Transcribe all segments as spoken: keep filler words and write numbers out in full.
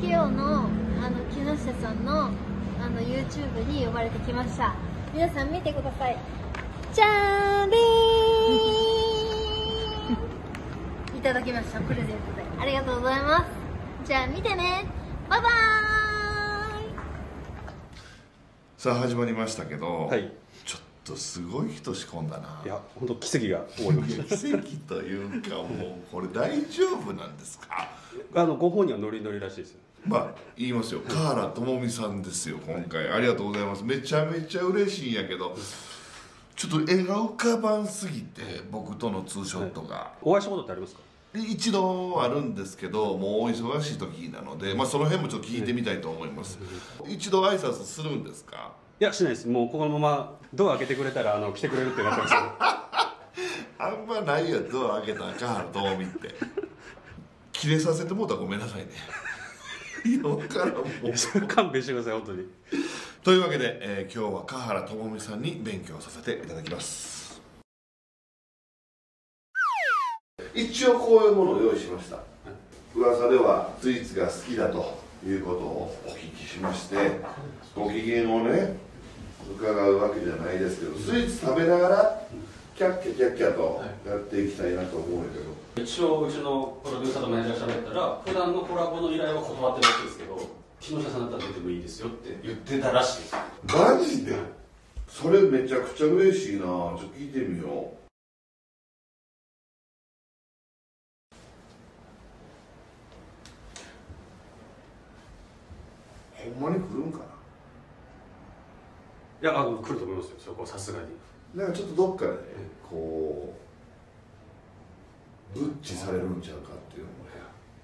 ケーオー のあの木下さんのあの YouTube に呼ばれてきました。皆さん見てください。じゃーりーんいただきました、プレゼントで。ありがとうございます。じゃあ見てね、バイバーイ。 さあ始まりましたけど、 はい、 ちょっとすごい人仕込んだな。 いや本当奇跡が起こりました奇跡というか、もうこれ大丈夫なんですか？ あのご本人はノリノリらしいですよ。 まあ言いますよ、華原朋美さんですよ今回、はい、ありがとうございます。めちゃめちゃ嬉しいんやけど、ちょっと絵が浮かばんすぎて、僕とのツーショットが、はい、 お会いしたことってありますか？ 一度あるんですけど、もうお忙しい時なので、まあ、その辺もちょっと聞いてみたいと思います。一度挨拶するんですか？ いやしないです。もうこのままドア開けてくれたらあの来てくれるってなってますあんまないや、ドア開けたら華原朋美って切れさせてもうたらごめんなさいねいや、分からん、もう勘弁してください本当に。 というわけで、えー、今日は華原朋美さんに勉強させていただきます。一応こういうものを用意しました。噂ではスイーツが好きだということをお聞きしまして、ご機嫌をね伺うわけじゃないですけど、スイーツ食べながらキャッキャキャッキャとやっていきたいなと思うんだけど、 一応うちのプロデューサーとマネージャー喋ったら、普段のコラボの依頼は断ってるらしいですけど、木下さんだったら出てもいいですよって言ってたらしいです。 マジで？それめちゃくちゃ嬉しいな。ちょっと聞いてみよう。ほんまに来るんかな。 いや、あの来ると思いますよ、そこはさすがに。 なんかちょっとどっかでね、こうブッチされるんちゃうかっていうのもね。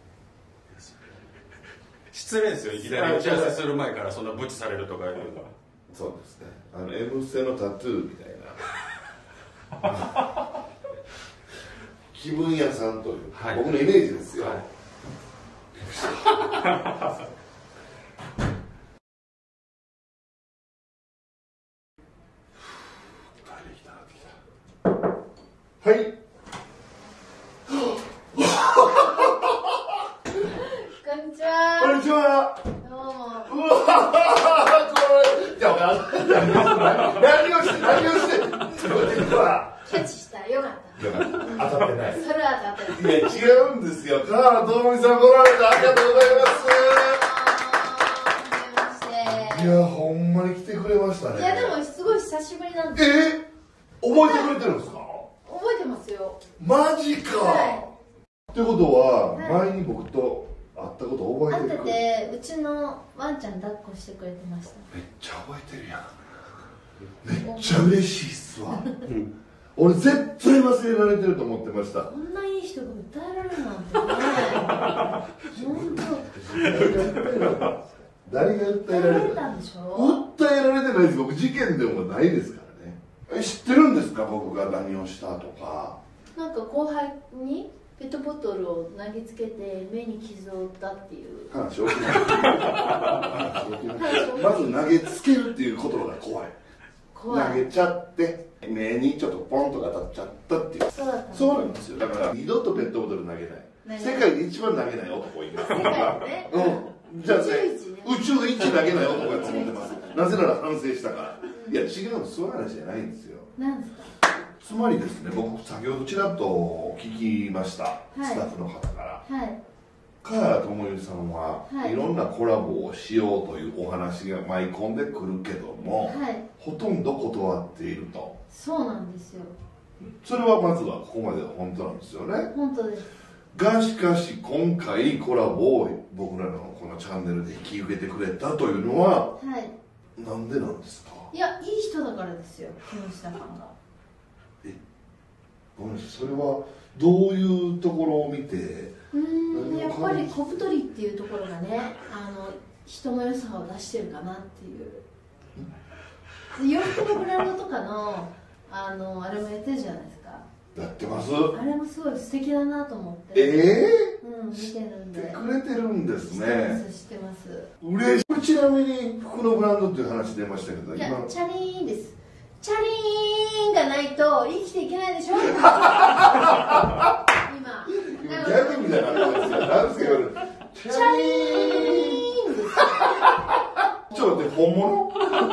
失礼ですよ、いきなり打ち合わせする前からそんなブッチされるとかいうのは。 そうですね、あの M ステのタトゥーみたいな気分屋さんという、はい、僕のイメージですよ、はいはい。 こんにちは。 こんにちは。 どうも。 うわこれ。じゃあ、何をして、何をして。 キャッチした。よかった。 よかった。当たってない。 それは当たってない。 いや、違うんですよ。華原朋美さん来られてありがとうございます。いや、ほんまに来てくれましたね。 いや、でも、すごい久しぶりなんです。 えー、覚えてくれてるんですか？ 覚えてますよ。 マジか、はい、ってことは、はい、前に僕と会ったこと覚えてる？ 会ってて、うちのワンちゃん抱っこしてくれてました。 めっちゃ覚えてるやん。めっちゃ嬉しいっすわ俺絶対忘れられてると思ってました。 こんないい人が歌えられるなんてね本当誰が訴えられたんでしょ？訴えられてないです。僕事件でもないですからね。え、知ってるんですか？僕が何をしたとか。 なんか後輩にペットボトルを投げつけて目に傷を負ったっていう話大きなまず投げつけるっていう言葉が怖い。怖い。投げちゃって目にちょっとポンと当たっちゃったっていう。 そうだった。 そうなんですよ。だから二度とペットボトル投げない。世界で一番投げない男います。世界ね。うん。じゃあね、宇宙一投げない男が積んでます。なぜなら反省したから。いや違うの、そういう話じゃないんですよ。 なんですか？ つまりですね、僕先ほどちらっと聞きました、はい、スタッフの方から、はい、華原朋美さんは、はい、いろんなコラボをしようというお話が舞い込んでくるけども、はい、ほとんど断っていると。 そうなんですよ。 それはまずはここまでは本当なんですよね。 本当です。 がしかし今回コラボを僕らのこのチャンネルで引き受けてくれたというのは、はい、なんでなんですか？ いや、いい人だからですよ、木下さんが。 え、ごめんなさい、それはどういうところを見て？ うーん、やっぱり小太りっていうところがね、あの人の良さを出してるかなっていう。洋服のブランドとかのあのあれもやってるじゃないですか。 やってます。 あれもすごい素敵だなと思って。 ええー、うん、見てるんで。 知ってくれてるんですね。 知ってます。 嬉しい。ちなみに服のブランドっていう話出ましたけど、 いや、チャリーンです。チャリーンがないと生きていけないでしょ。今。 ギャグみたいな感じですよ。なんですか、 チャリーンです。 ちょっと待って、本物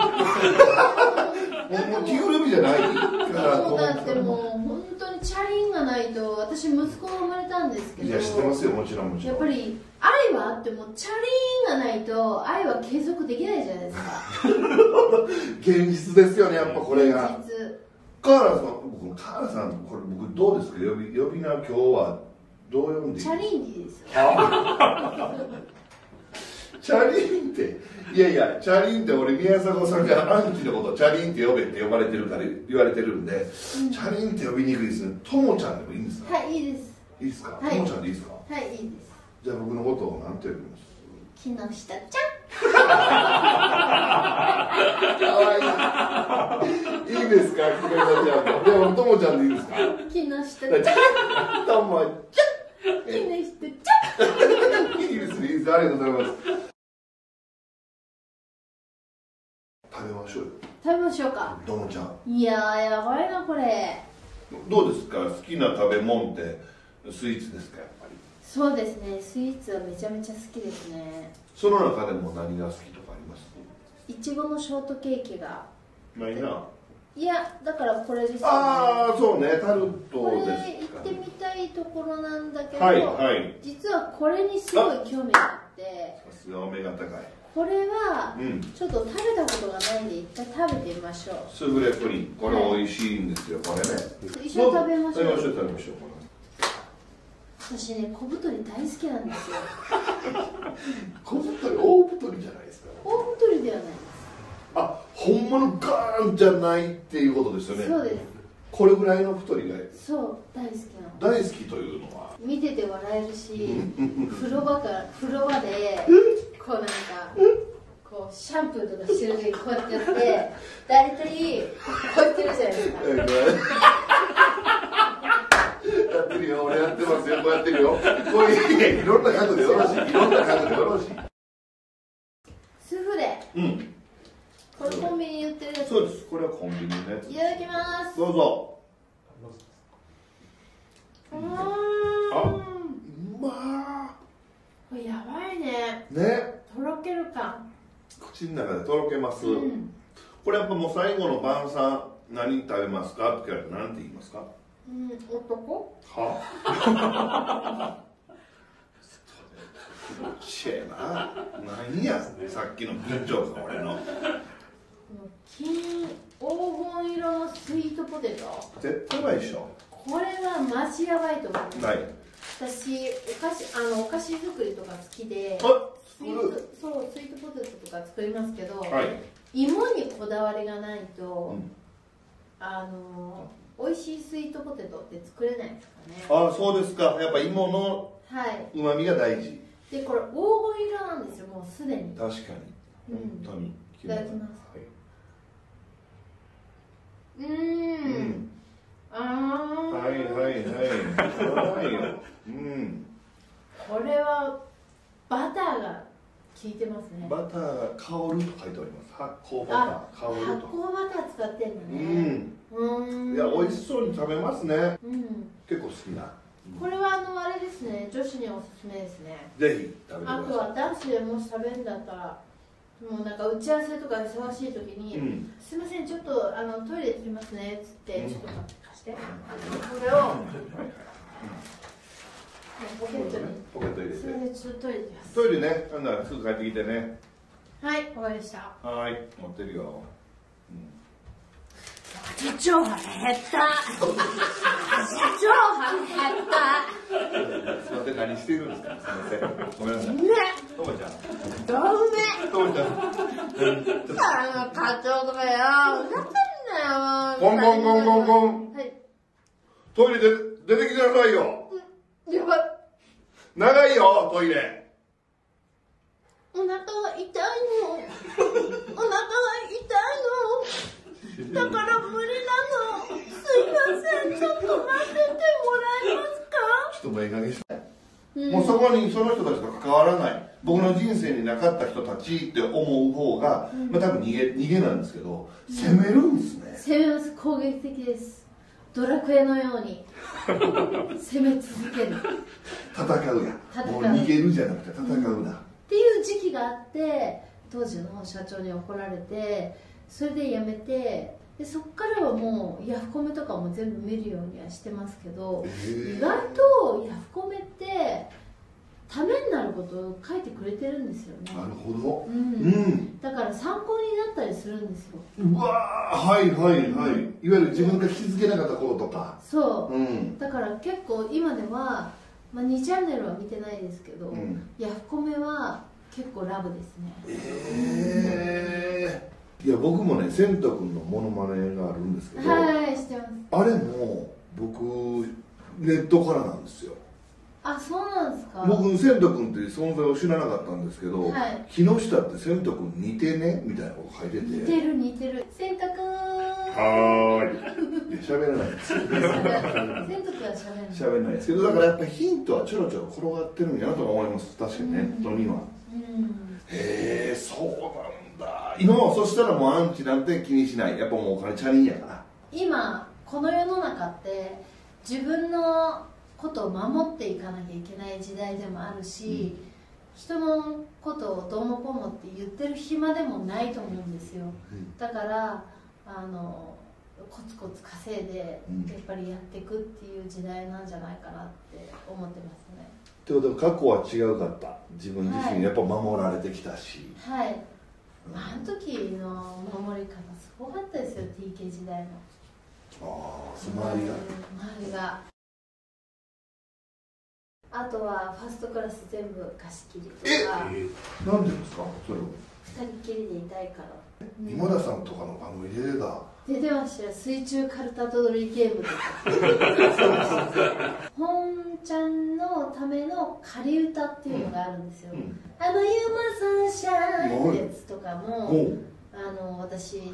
本物、着ぐるみじゃないからそうだってもう本当にチャリンがないと、私息子が生まれたんですけど、 いや、知ってますよ、もちろんもちろん。 やっぱり愛はあってもチャリンがないと愛は継続できないじゃないですか。 現実ですよね、やっぱこれが。 現実。 カーラさん、僕、カーラさん、これ僕どうですか、呼び呼び名今日はどう呼んでいいチャリンでいいですよ。 チャリンって、いやいや、チャリンって俺、宮迫さんからアンキのこと、チャリンって呼べって呼ばれてるから言われてるんで、うん、チャリンって呼びにくいですね。ともちゃんでもいいんですか？ はい、いいです。 いいですか？とも、 はい、 ちゃんでいいですか？ はい、いいです。 じゃあ僕のことを何て呼びます？ 木下ちゃん。 かわいい。いいですか？木下ちゃん。でも、ともちゃんでいいですか？ 木下ちゃん。 ともちゃん。 木下ちゃん。 いいですね、いいです。ありがとうございます。食べましょうよ。 食べましょうか。 ともちゃん。 いやー、やばいな、これ。 どうですか？好きな食べ物ってスイーツですか？やっぱり。 そうですね、スイーツはめちゃめちゃ好きですね。 その中でも何が好きとかあります？ いちごのショートケーキが。 ないな。 いや、だからこれですよね。 ああ、そうね、タルトですか。 これ行ってみたいところなんだけど、 はいはい、 実はこれにすごい興味があって。 さすがお目が高い。 これは、 うん、 ちょっと食べたことがないんで一回食べてみましょう。 スフレプリン、これ美味しいんですよ、これね。 一緒に食べましょう。 食べましょう、食べましょう。 私ね、小太り大好きなんですよ。 小太り、大太りじゃないですか。 大太りではないです。 あ、本物ガーンじゃないっていうことですよね。 そうです。 これぐらいの太りがそう大好きなの。 大好きというのは見てて笑えるし、風呂場から風呂場でこうなんかこうシャンプーとかしてる時にこうやってやって大体こうやってるじゃないですか。 やってるよ、俺やってますよ、こうやってるよ。こういういろんな角度でよろしい、いろんな角度でよろしい。 スフレ。 うん。 これコンビニに売ってるやつ。 そうです。これはコンビニのやつ。 いただきます。 どうぞ。 うーん。 あ、うまこれやばいね。 ね。 とろける感。 口の中でとろけます。 うん、 これやっぱもう最後の晩餐何食べますかって聞かれたら何て言いますか？ うん、男？ は？ちえな。何や、さっきの緊張感俺の。 金黄金色のスイートポテト。 絶対ないでしょ。 これはマジやばいと思う。 ない。 私お菓子あのお菓子作りとか好きで、スイートそうスイートポテトとか作りますけど、はい、芋にこだわりがないと、うん、あの美味しいスイートポテトって作れないですかね。 ああ、そうですか。やっぱ芋のうまみが大事。 でこれ黄金色なんですよ、もうすでに。 確かに。本当に。 いただきます。うーん。ああ。 はいはいはい。はい。うん。 これはバターが効いてますね。 バターが香ると書いております。発酵バター、香ると。 発酵バター使ってんだね。 うん。うん。いや、美味しそうに食べますね。 うん。 結構好きな。 これはあのあれですね、女子におすすめですね。 ぜひ食べてください。 あとは男子でもし食べるんだったら、もうなんか打ち合わせとか忙しい時に、うん、すみませんちょっとあのトイレ行ってきますねっつって、うん、ちょっと貸して。これをポケットにポケット入れて。 それでちょっとトイレ行きます。 トイレね、なんならすぐ帰ってきてね。 はい、わかりました。 はい、持ってるよ。 社長腹減った。社長腹減った。 すみません、何してるんですか。すみません。ごめんなさい。 ね。 ともちゃん。 どうめ。 ともちゃん。 あの課長とかよ。ふざけんなよ。 コンコンコンコンコン。 はい。 トイレで出てきてくださいよ。 やばい。 長いよ、トイレ。 お腹が痛いの。お腹が痛いの。だから無理なの。すいません、ちょっと待っててもらえますか。 ちょっともうええ加減して、うん、もうそこにその人たちと関わらない、僕の人生になかった人たちって思う方が、うん、まあ多分逃げ逃げなんですけど、攻めるんですね。 攻めます。攻撃的です。 ドラクエのように攻め続ける戦うやもう逃げるじゃなくて戦うな、うん、 っていう時期があって、当時の社長に怒られて、それで辞めて、でそっからはもうヤフコメとかも全部見るようにはしてますけど、意外とヤフコメってためになることを書いてくれてるんですよね。 なるほど、 うんうん、だから参考になったりするんですよ。 うわー、はいはいはい、うん、いわゆる自分が気づけなかったこととか。 そう、うん、だから結構今では、まあ、にチャンネルは見てないですけど、うん、ヤフコメは結構ラブですね。 えー、いや僕もね、千斗君のモノマネがあるんですけど、 はい、知ってます。 あれも僕ネットからなんですよ。 あ、そうなんですか。 僕千斗君っていう存在を知らなかったんですけど、はい、木下って千斗君似てねみたいなこと書いてて、 似てる似てる、千斗君はーい、いや喋らないですよ。千斗君は喋らない喋らないですけど、だからやっぱヒントはちょろちょろ転がってるんやなと思います。確かにネットには、うん、へえ、そうなんだ。今はそしたらもうアンチなんて気にしない、やっぱもうお金チャリンやから。 今この世の中って自分のことを守っていかなきゃいけない時代でもあるし、うん、人のことをどうのこうのって言ってる暇でもないと思うんですよ、うん、だからあのコツコツ稼いでやっぱりやっていくっていう時代なんじゃないかなって思ってますね。 ってことは過去は違うかった、自分自身やっぱ守られてきたし、 はい、はい、あの時の守り方すごかったですよ、 ティーケー 時代の。 ああ、周りが周りがあとはファーストクラス全部貸し切りとか。 ええ、なんでですかそれを。 二人きりでいたいから。 今田さんとかの番組で出た。 出てましたよ、水中カルタ取りゲームとか。本ちゃんのための仮歌っていうのがあるんですよ。うんうん、あのユーマサンシャインってやつとかも、あの私です。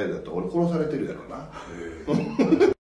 ええー、多分今日みたいな態度だったら俺殺されてるやろな。